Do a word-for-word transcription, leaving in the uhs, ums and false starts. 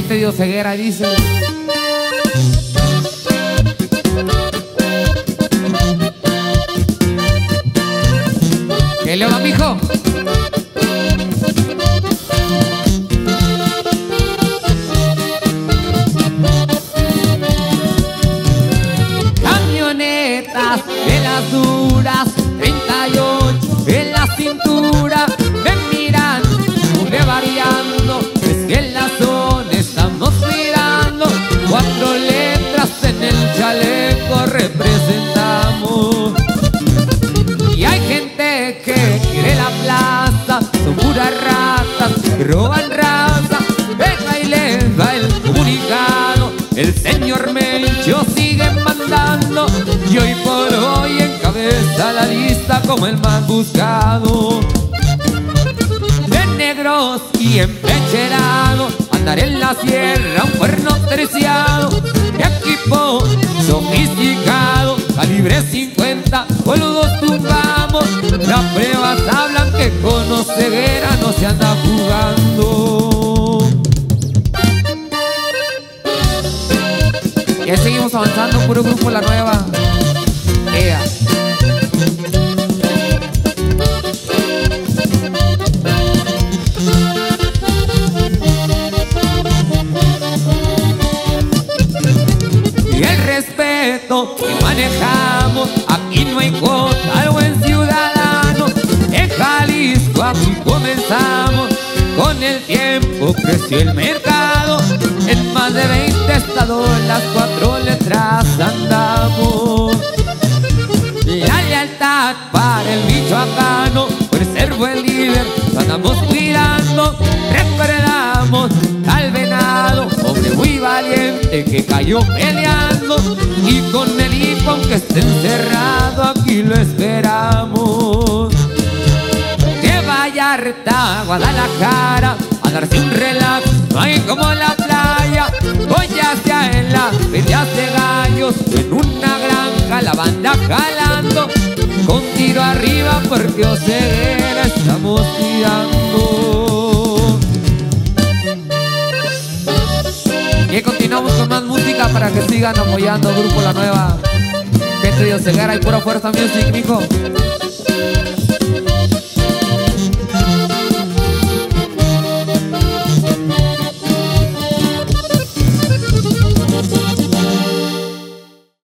Gente de Oseguera dice. ¿Qué le va, mijo? Camionetas de las duras, treinta y ocho en la cintura, me miran, sube variando, es que en la zona estamos mirando, cuatro letras en el chaleco representamos. Y hay gente que quiere la plaza, son puras ratas que roban raza, venga y les da el comunicado, el señor Mencho sigue mandando, y hoy por hoy encabeza la lista como el más buscado. De negros y empecherados, andar en la sierra, un cuerno terciado, de equipo sofisticado, calibre cincuenta, boludos tumbamos. Las pruebas hablan que con Oseguera no se anda jugando. Ya seguimos avanzando, puro grupo La Nueva. Ea. Y el respeto que manejamos, aquí no hay cuota al buen ciudadano. En Jalisco aquí comenzamos, con el tiempo creció el mercado. En más de veinte estados las cuatro letras andamos. La lealtad para el michoacano, por ser buen líder lo andamos cuidando. Recordamos al venado, hombre muy valiente que cayó peleando, y con el hijo aunque esté encerrado aquí lo esperamos. De Vallarta a Guadalajara a darse un relax, no hay como la playa, o ya sea en la peleas de gallos, en una granja la banda jalando, con tiro arriba porque Oseguera estamos tirando. Y continuamos con más música para que sigan apoyando Grupo La Nueva. Gente de Oseguera y pura fuerza music, mijo.